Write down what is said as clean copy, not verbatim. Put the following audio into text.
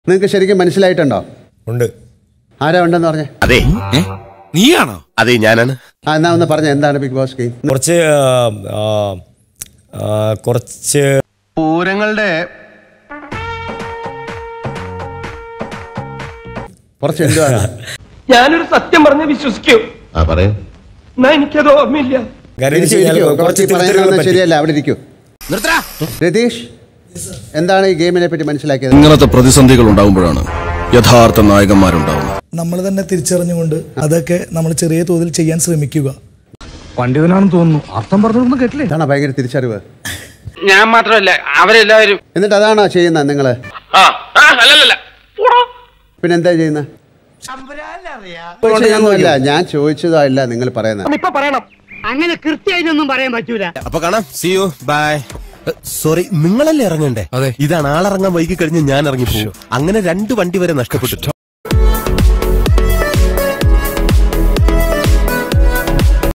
നിങ്ങൾക്ക് ശരിക്കും മനസ്സിലായിട്ടുണ്ടോ? ഉണ്ട്. ആരാ ഉണ്ടെന്ന് പറഞ്ഞേ? അതെ, നീയാണോ? അതെ, ഞാനാണ്. എന്നാ ഒന്ന് പറഞ്ഞ എന്താണ് ബിഗ് ബോസ് ഗെയിം? കുറച്ച് പൂരങ്ങളുടെ കുറച്ച് എന്തുവാണ്? ഞാനൊരു സത്യം പറഞ്ഞ് വിശ്വസിക്കൂ. എന്നാ എനിക്കത് ഓർമ്മയില്ല. ശരിയല്ല, അവിടെ ഇരിക്കൂ. രതീഷ്, എന്താണ് ഈ ഗെയിമിനെ പറ്റി മനസ്സിലാക്കിയത്? ഇങ്ങനത്തെ പ്രതിസന്ധികൾ ഉണ്ടാകുമ്പോഴാണ് യഥാർത്ഥ നായകന്മാരുണ്ടാവുന്നത്. നമ്മൾ തന്നെ തിരിച്ചറിഞ്ഞുകൊണ്ട് അതൊക്കെ നമ്മൾ ചെറിയ തോതിൽ ചെയ്യാൻ ശ്രമിക്കുക. പണ്ഡിതനാണെന്ന് തോന്നുന്നു. അർത്ഥം പറഞ്ഞൊന്നും കേട്ടില്ലേ? ഇതാണ് ഭയങ്കര തിരിച്ചറിവ്. ഞാൻ മാത്രമല്ല, അവരെല്ലാവരും. എന്നിട്ട് അതാണോ ചെയ്യുന്നത് നിങ്ങള്? പിന്നെ എന്താ ചെയ്യുന്നത്? ഞാൻ ചോദിച്ചതല്ല നിങ്ങൾ പറയുന്നത്. ഇപ്പൊ പറയണം. അങ്ങനെ കൃത്യമായിട്ടൊന്നും പറയാൻ പറ്റൂല. അപ്പൊ കാണാം. See you. Bye. സോറി, നിങ്ങളല്ലേ ഇറങ്ങണ്ടേ? ഇതാണ് ആളിറങ്ങാൻ വൈകി കഴിഞ്ഞ് ഞാൻ ഇറങ്ങിപ്പോകും. അങ്ങനെ 2 വണ്ടി വരെ നഷ്ടപ്പെട്ടു.